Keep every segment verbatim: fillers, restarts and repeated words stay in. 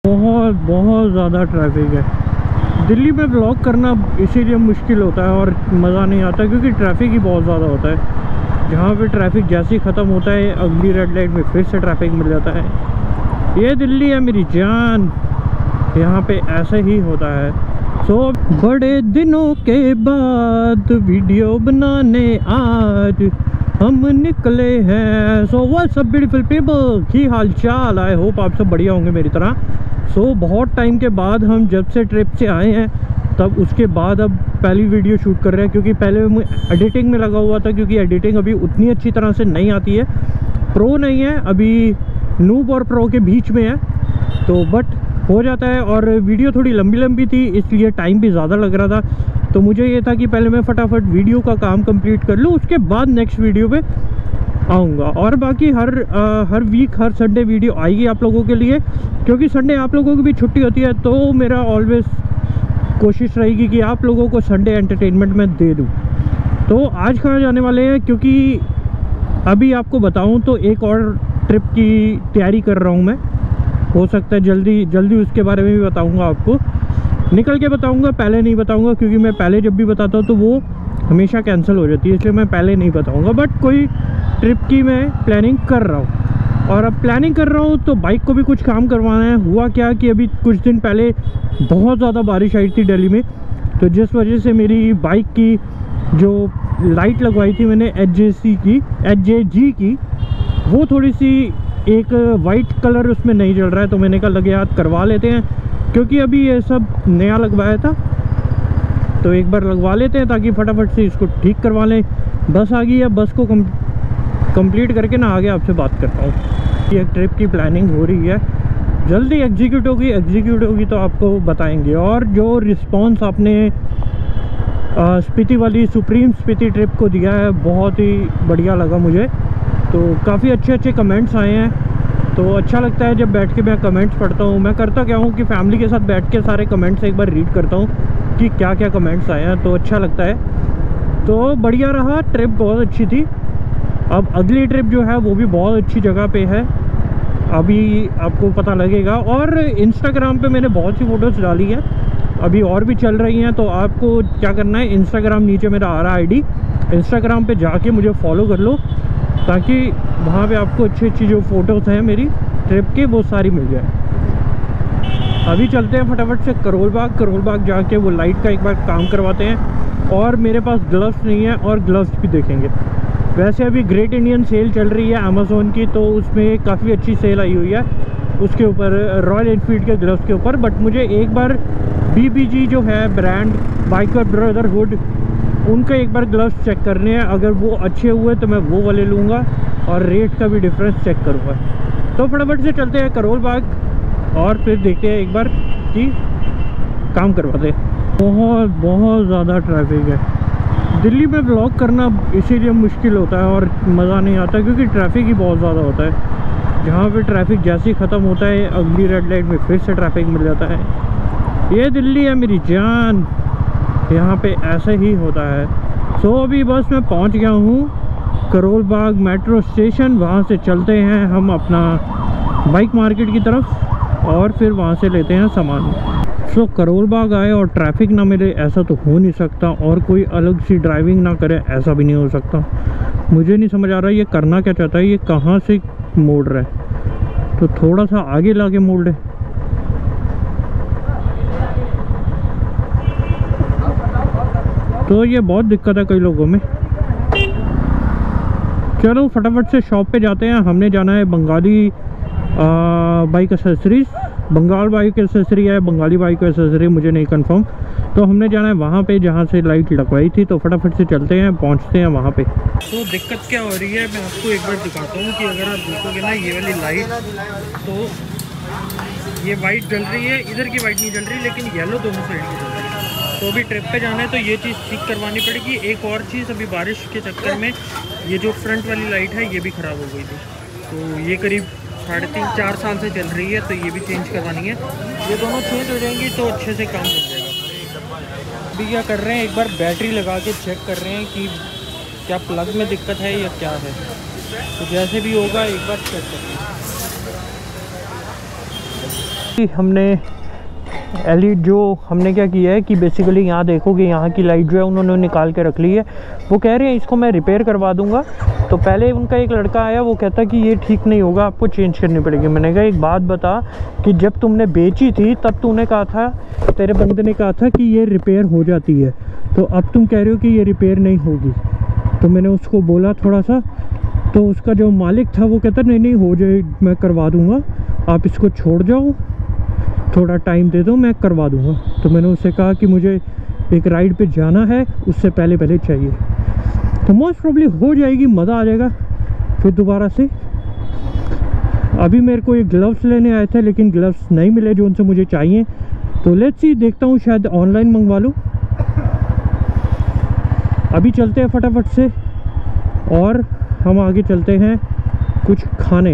बहुत बहुत ज़्यादा ट्रैफिक है दिल्ली में। ब्लॉग करना इसीलिए मुश्किल होता है और मज़ा नहीं आता क्योंकि ट्रैफिक ही बहुत ज़्यादा होता है। जहाँ पे ट्रैफिक जैसे ही ख़त्म होता है अगली रेड लाइट में फिर से ट्रैफिक मिल जाता है। ये दिल्ली है मेरी जान, यहाँ पे ऐसे ही होता है। सो so, बड़े दिनों के बाद वीडियो बनाने आज हम निकले हैं। So what's up beautiful people, की हाल चाल? आई होप आप सब बढ़िया होंगे मेरी तरह। सो so, बहुत टाइम के बाद हम जब से ट्रिप से आए हैं तब उसके बाद अब पहली वीडियो शूट कर रहे हैं क्योंकि पहले मैं एडिटिंग में लगा हुआ था क्योंकि एडिटिंग अभी उतनी अच्छी तरह से नहीं आती है। प्रो नहीं है अभी, नूब और प्रो के बीच में है तो बट हो जाता है। और वीडियो थोड़ी लंबी लंबी थी इसलिए टाइम भी ज़्यादा लग रहा था, तो मुझे ये था कि पहले मैं फटाफट वीडियो का काम कंप्लीट कर लूँ, उसके बाद नेक्स्ट वीडियो पे आऊँगा। और बाकी हर आ, हर वीक हर संडे वीडियो आएगी आप लोगों के लिए क्योंकि संडे आप लोगों की भी छुट्टी होती है, तो मेरा ऑलवेज कोशिश रहेगी कि आप लोगों को संडे एंटरटेनमेंट में दे दूँ। तो आज कहाँ जाने वाले हैं, क्योंकि अभी आपको बताऊँ तो एक और ट्रिप की तैयारी कर रहा हूँ मैं। हो सकता है जल्दी जल्दी उसके बारे में भी बताऊंगा आपको, निकल के बताऊंगा, पहले नहीं बताऊंगा क्योंकि मैं पहले जब भी बताता हूँ तो वो हमेशा कैंसिल हो जाती है, इसलिए मैं पहले नहीं बताऊंगा। बट कोई ट्रिप की मैं प्लानिंग कर रहा हूँ और अब प्लानिंग कर रहा हूँ तो बाइक को भी कुछ काम करवाना है। हुआ क्या कि अभी कुछ दिन पहले बहुत ज़्यादा बारिश आई थी दिल्ली में, तो जिस वजह से मेरी बाइक की जो लाइट लगवाई थी मैंने एच जे सी की एच जे जी की, वो थोड़ी सी एक वाइट कलर उसमें नहीं जल रहा है, तो मैंने कहा लगे हाथ करवा लेते हैं क्योंकि अभी ये सब नया लगवाया था तो एक बार लगवा लेते हैं ताकि फटाफट से इसको ठीक करवा लें। बस आ गई है, बस को कम कंप्लीट करके ना आगे आपसे बात करता हूँ। ये ट्रिप की प्लानिंग हो रही है, जल्दी एग्जीक्यूट होगी एग्जीक्यूट होगी तो आपको बताएंगे। और जो रिस्पॉन्स आपने स्पीति वाली सुप्रीम स्पीति ट्रिप को दिया है बहुत ही बढ़िया लगा मुझे, तो काफ़ी अच्छे अच्छे कमेंट्स आए हैं, तो अच्छा लगता है जब बैठ के मैं कमेंट्स पढ़ता हूँ। मैं करता क्या हूँ कि फैमिली के साथ बैठ के सारे कमेंट्स एक बार रीड करता हूँ कि क्या क्या कमेंट्स आए हैं, तो अच्छा लगता है। तो बढ़िया रहा, ट्रिप बहुत अच्छी थी। अब अगली ट्रिप जो है वो भी बहुत अच्छी जगह पे है, अभी आपको पता लगेगा। और इंस्टाग्राम पे मैंने बहुत सी फ़ोटोज़ डाली हैं, अभी और भी चल रही हैं, तो आपको क्या करना है, इंस्टाग्राम नीचे मेरा आ रहा आई डी, इंस्टाग्राम पे जाके मुझे फॉलो कर लो ताकि वहाँ पे आपको अच्छी अच्छी जो फ़ोटोज़ हैं मेरी ट्रिप के वो सारी मिल जाए। अभी चलते हैं फटाफट से करोल बाग, करोल बाग जाके वो लाइट का एक बार काम करवाते हैं। और मेरे पास ग्लव्स नहीं है और ग्लव्स भी देखेंगे। वैसे अभी ग्रेट इंडियन सेल चल रही है अमेज़ोन की, तो उसमें काफ़ी अच्छी सेल आई हुई है उसके ऊपर, रॉयल एनफील्ड के ग्लव्स के ऊपर। बट मुझे एक बार बी बी जी जो है ब्रांड, बाइकर ब्रदरहुड, उनके एक बार ग्लव्स चेक करने हैं। अगर वो अच्छे हुए तो मैं वो वाले लूँगा और रेट का भी डिफरेंस चेक करूँगा। तो फटाफट से चलते हैं करोल बाग और फिर देखते हैं एक बार कि काम करवाते। बहुत बहुत ज़्यादा ट्रैफिक है दिल्ली में। ब्लॉग करना इसीलिए मुश्किल होता है और मज़ा नहीं आता क्योंकि ट्रैफिक ही बहुत ज़्यादा होता है। जहाँ पे ट्रैफिक जैसे ही ख़त्म होता है अगली रेड लाइट में फिर से ट्रैफिक मिल जाता है। ये दिल्ली है मेरी जान, यहाँ पे ऐसे ही होता है। सो अभी बस मैं पहुँच गया हूँ करोल बाग मेट्रो स्टेशन, वहाँ से चलते हैं हम अपना बाइक मार्केट की तरफ और फिर वहाँ से लेते हैं सामान। सो करोल बाग आए और ट्रैफिक ना मिले ऐसा तो हो नहीं सकता, और कोई अलग सी ड्राइविंग ना करे ऐसा भी नहीं हो सकता। मुझे नहीं समझ आ रहा ये करना क्या चाहता है, ये कहाँ से मोड़ रहा है, तो थोड़ा सा आगे ला के मोड़ रहे। तो ये बहुत दिक्कत है कई लोगों में। चलो फटाफट से शॉप पे जाते हैं। हमने जाना है Bengali bike accessories, Bengal bike accessory है बंगाली बाइक एसेसरी, मुझे नहीं कंफर्म। तो हमने जाना है वहाँ पे जहाँ से लाइट लगवाई थी, तो फटाफट से चलते हैं, पहुँचते हैं वहाँ पे। तो दिक्कत क्या हो रही है मैं आपको एक बार दिखाता हूँ कि अगर आप देखोगे ना ये वाली लाइट, तो ये वाइट जल रही है, इधर की वाइट नहीं जल रही लेकिन येलो दोनों साइड की जल रही है। तो अभी ट्रिप पे जाना है तो ये चीज़ ठीक करवानी पड़ेगी। एक और चीज़, अभी बारिश के चक्कर में ये जो फ्रंट वाली लाइट है ये भी ख़राब हो गई थी, तो ये करीब साढ़े तीन चार साल से चल रही है, तो ये भी चेंज करवानी है। ये दोनों चेंज हो जाएंगी तो अच्छे से काम हो जाएगा। अभी क्या कर रहे हैं, एक बार बैटरी लगा के चेक कर रहे हैं कि क्या प्लग में दिक्कत है या क्या है, तो जैसे भी होगा एक बार चेक करते हैं। हमने एलईडी जो हमने क्या किया है कि बेसिकली यहाँ देखोगे यहाँ की लाइट जो है उन्होंने निकाल के रख ली है। वो कह रहे हैं इसको मैं रिपेयर करवा दूँगा। तो पहले उनका एक लड़का आया, वो कहता कि ये ठीक नहीं होगा, आपको चेंज करनी पड़ेगी। मैंने कहा एक बात बता कि जब तुमने बेची थी तब तूने कहा था, तेरे बंदे ने कहा था कि ये रिपेयर हो जाती है, तो अब तुम कह रहे हो कि ये रिपेयर नहीं होगी। तो मैंने उसको बोला थोड़ा सा, तो उसका जो मालिक था वो कहता नहीं नहीं हो जाए, मैं करवा दूँगा, आप इसको छोड़ जाओ, थोड़ा टाइम दे दो, मैं करवा दूँगा। तो मैंने उससे कहा कि मुझे एक राइड पे जाना है, उससे पहले पहले चाहिए। तो मोस्ट प्रॉब्ली हो जाएगी, मज़ा आ जाएगा फिर दोबारा से। अभी मेरे को ये ग्लव्स लेने आए थे लेकिन ग्लव्स नहीं मिले जो उनसे मुझे चाहिए। तो लेट्स सी, देखता हूँ शायद ऑनलाइन मंगवा लूँ। अभी चलते हैं फटाफट से और हम आगे चलते हैं कुछ खाने।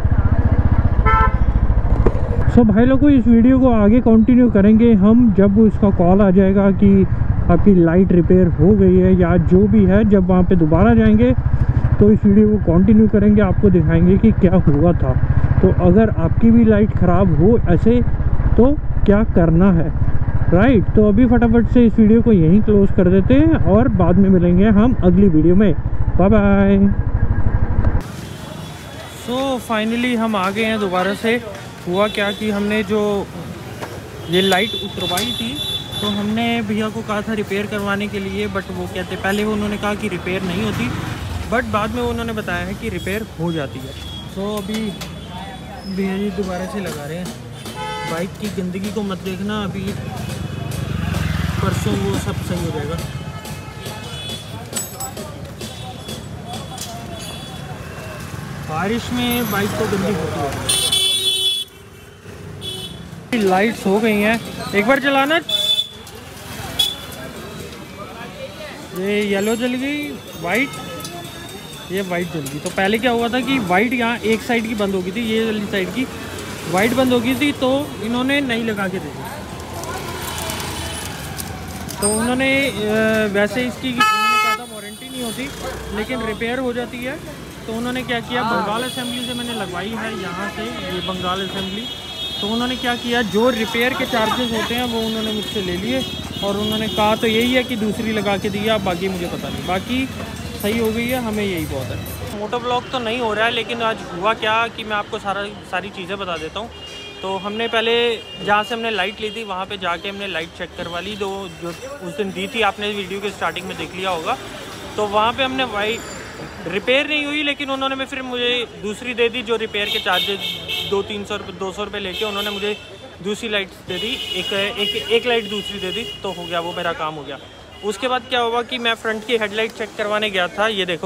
सो भाई लोगों, इस वीडियो को आगे कंटिन्यू करेंगे हम जब उसका कॉल आ जाएगा कि आपकी लाइट रिपेयर हो गई है या जो भी है। जब वहाँ पे दोबारा जाएंगे तो इस वीडियो को कंटिन्यू करेंगे, आपको दिखाएंगे कि क्या हुआ था। तो अगर आपकी भी लाइट ख़राब हो ऐसे तो क्या करना है, राइट। तो अभी फटाफट से इस वीडियो को यहीं क्लोज कर देते हैं और बाद में मिलेंगे हम अगली वीडियो में। Bye bye. सो फाइनली हम आ गए हैं दोबारा से। हुआ क्या कि हमने जो ये लाइट उतरवाई थी तो हमने भैया को कहा था रिपेयर करवाने के लिए, बट वो कहते पहले वो उन्होंने कहा कि रिपेयर नहीं होती, बट बाद में उन्होंने बताया है कि रिपेयर हो जाती है। तो अभी भैया जी दोबारा से लगा रहे हैं। बाइक की गंदगी को मत देखना, अभी परसों वो सब सही हो जाएगा। बारिश में बाइक तो गंदी होती है। लाइट्स हो गई हैं, एक बार चलाना। ये येलो जल गई, वाइट, ये वाइट जल गई। तो पहले क्या हुआ था कि वाइट यहाँ एक साइड की बंद हो गई थी, ये वाली साइड की वाइट बंद हो गई थी, तो इन्होंने नई लगा के दे दी। तो उन्होंने वैसे इसकी उन्होंने कहा था वारंटी नहीं होती लेकिन रिपेयर हो जाती है। तो उन्होंने क्या किया, बंगाल असेंबली से मैंने लगवाई है यहाँ से, ये बंगाल असेंबली। तो उन्होंने क्या किया, जो रिपेयर के चार्जेस होते हैं वो उन्होंने मुझसे ले लिए और उन्होंने कहा तो यही है कि दूसरी लगा के दिया, बाकी मुझे पता नहीं, बाकी सही हो गई है, हमें यही बहुत है। मोटो ब्लॉग तो नहीं हो रहा है लेकिन आज हुआ क्या कि मैं आपको सारा सारी चीज़ें बता देता हूँ। तो हमने पहले जहाँ से हमने लाइट ली थी वहाँ पे जाके हमने लाइट चेक करवा ली, जो जो उस दिन दी थी, आपने वीडियो के स्टार्टिंग में देख लिया होगा। तो वहाँ पे हमने वाइट रिपेयर नहीं हुई लेकिन उन्होंने मैं फिर मुझे दूसरी दे दी, जो रिपेयर के चार्जेस दो तीन सौ रुपये दो सौ रुपये लेके उन्होंने मुझे दूसरी लाइट दे दी, एक एक एक लाइट दूसरी दे दी, तो हो गया, वो मेरा काम हो गया। उसके बाद क्या हुआ कि मैं फ्रंट की हेडलाइट चेक करवाने गया था। ये देखो,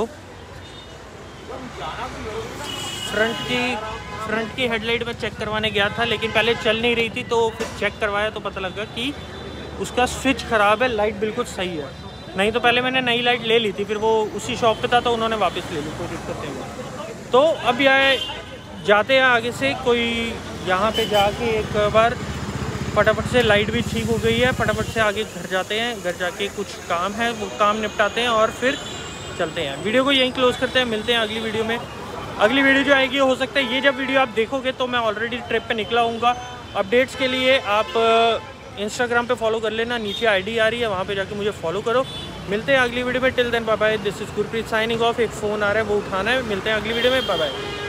फ्रंट की फ्रंट की हेडलाइट में चेक करवाने गया था लेकिन पहले चल नहीं रही थी, तो फिर चेक करवाया तो पता लगा कि उसका स्विच ख़राब है, लाइट बिल्कुल सही है। नहीं तो पहले मैंने नई लाइट ले ली थी, फिर वो उसी शॉप पे था तो उन्होंने वापस ले ली, कोई दिक्कत नहीं हुई। तो अब यह जाते हैं आगे से, कोई यहाँ पे जाके एक बार फटाफट से लाइट भी ठीक हो गई है, फटाफट से आगे घर जाते हैं, घर जाके कुछ काम है वो काम निपटाते हैं और फिर चलते हैं। वीडियो को यहीं क्लोज करते हैं, मिलते हैं अगली वीडियो में। अगली वीडियो जो आएगी हो सकता है ये जब वीडियो आप देखोगे तो मैं ऑलरेडी ट्रिप पे निकला हूँगा। अपडेट्स के लिए आप इंस्टाग्राम पे फॉलो कर लेना, नीचे आईडी आ रही है, वहाँ पे जाके मुझे फॉलो करो। मिलते हैं अगली वीडियो में, till then bye bye, this is Gurpreet signing off. एक फ़ोन आ रहा है वो उठाना है, मिलते हैं अगली वीडियो में, बाय बाय।